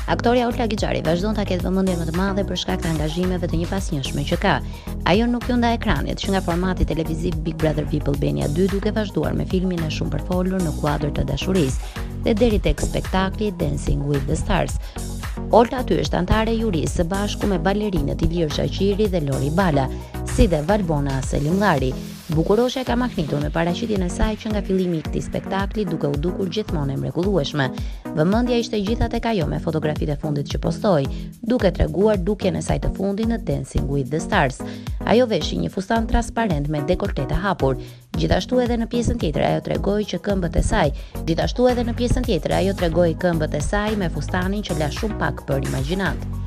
Aktoria Olga Gjari vazhdon ta ketë vëmendje më të madhe për shkak të angazhimeve të njëpasnjëshme që ka. Ajo nuk ju nda ekranit që nga formati televiziv Big Brother People Benia 2 duke vazhduar me filmin e shumë përfolur Në kuadër të dashurisë dhe deri tek spektakli Dancing with the Stars. Olta aty është antare jurisë së bashku me balerinët Ilir Shaqiri dhe Lori Bala, si dhe Valbona Selimllari. Bukurosha ka mahnitur me paraqitjen e saj që nga fillimi I këtij spektakli duke u dukur gjithmonë e mrekullueshme. Vëmendja ishte gjithatë tek ajo me fotografitë e fundit që postoi, duke treguar dukjen e saj të fundit në Dancing with the Stars. Ajo veshi një fustan transparent me dekolte të hapur. Gjithashtu edhe në pjesën tjetër ajo tregoi këmbët e saj me fustanin që la shumë pak për imagjinat.